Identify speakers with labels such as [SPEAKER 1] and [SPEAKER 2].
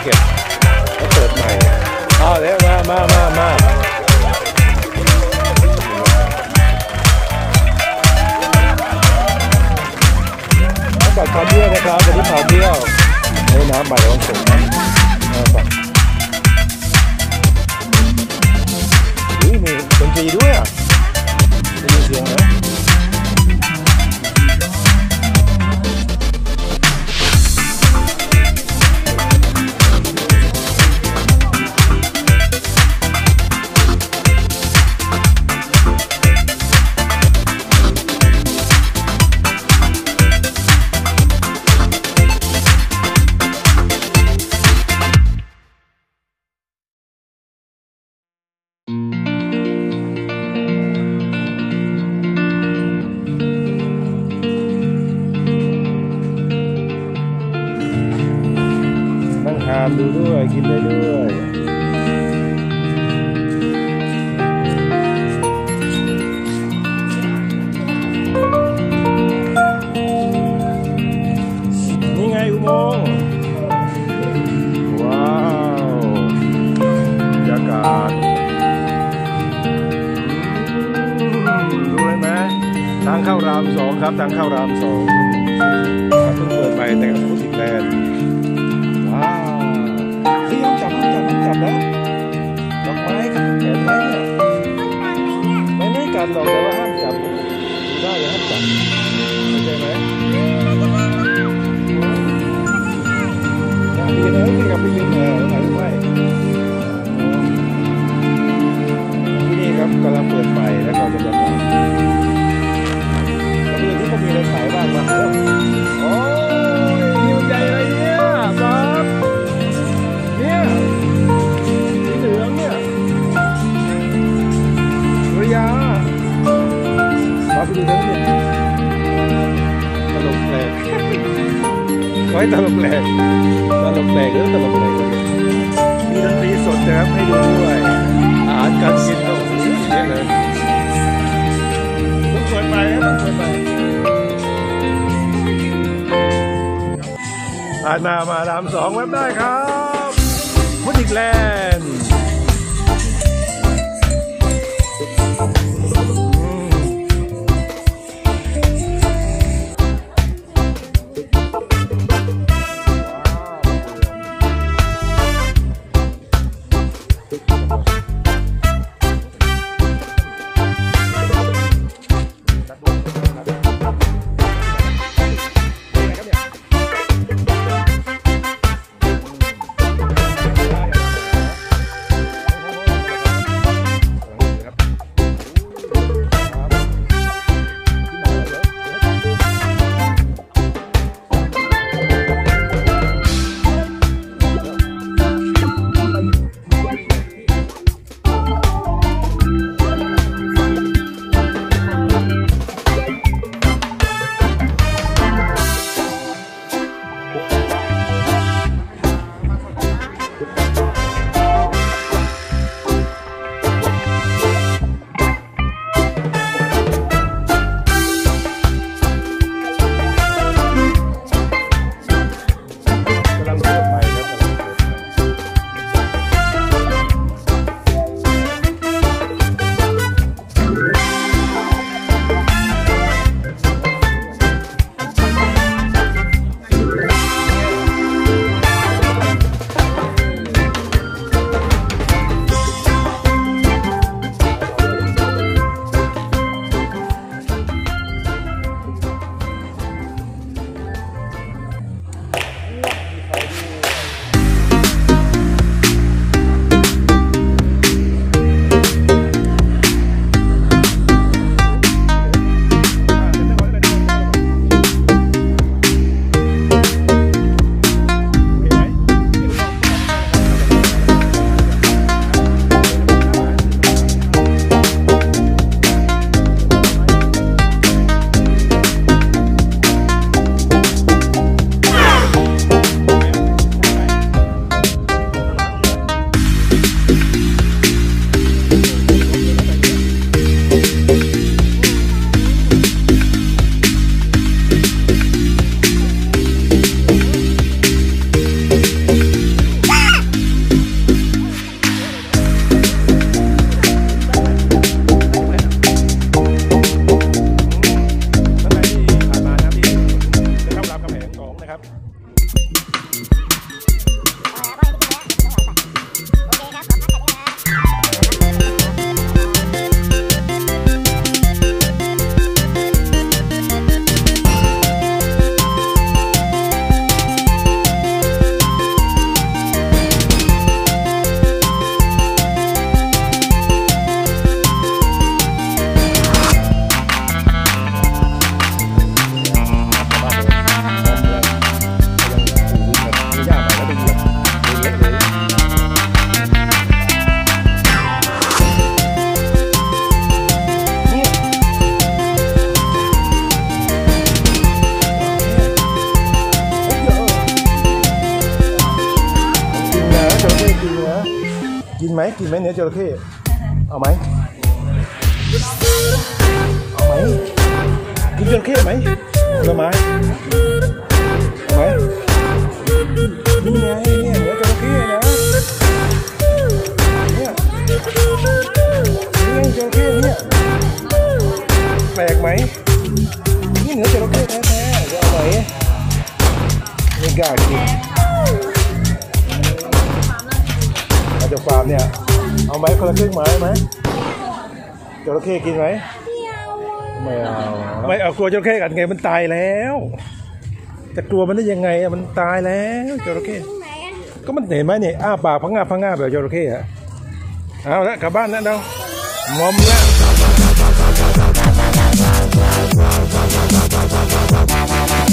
[SPEAKER 1] ก็บแล้วเปิดใหม่เอาแล้วมาต้องปัดความเที่ยวนะครับจะได้พาเที่ยวให้น้ำใหม่ต้องส่งนะปัดมีดนตรีด้วยอ่ะได้ยินเสียงนะทานดูด้วยกินได้ด้วยนี่ไงอุโมงค์ว้าวบรรยากาศรู้ไหมทางเข้าราม2ครับทางเข้าราม2เพิ่งเปิดใหม่แต่กับฟูสิแลนด์ว้าวที่ต้องจับนะดอกไม้กับแขนไม้เนี่ยไม่กัดหรอกแต่ว่าห้ามจับดูได้อย่าห้ามจับเข้าใจไหมดีนะที่กับไปยืนถ่ายรูปไว้ที่นี่ครับกำลังเปิดไฟแล้วก็จะมาแล้วที่ก็มีอะไรขายบ้างมาแล้วโอ้ยหิวใจอะไรเนี่ยป๊าบเนี่ยสีเหลืองเนี่ยระยะป๊าบไปดูทั้งหมดตลกแปลกไว้ตลกแปลกหรือตลกแปลกมีดนตรีสดนะครับให้ดูด้วยอาหารการกินก็เยอะเลยต้องเปิดไปครับต้องเปิดไปผ่านมาราม2เว็บได้ครับฟูสิแลนด์ดีนะกินไหมเนื้อจระเข้เอาไหมกินจระเข้ไหมผลไม้เอาไหมนี่ไงเนี่ยเนื้อจระเข้นะเนี่ยนี่จระเข้เนี่ยแปลกไหมนี่เนื้อจระเข้แท้ๆจะเอาไหมไม่กล้ากินมาจากฟาร์มเนี่ยเอาไหมคนละครึ่งไม้ไหมจระเข้กินไหมไม่เอากลัวจระเข้กันไงมันตายแล้วจะกลัวมันได้ยังไงมันตายแล้วจระเข้ก็มันเห็นไหมเนี่ยอ้าปากพังงาแบบจระเข้อะเอาละกลับบ้านแล้วเรางอมแล้ว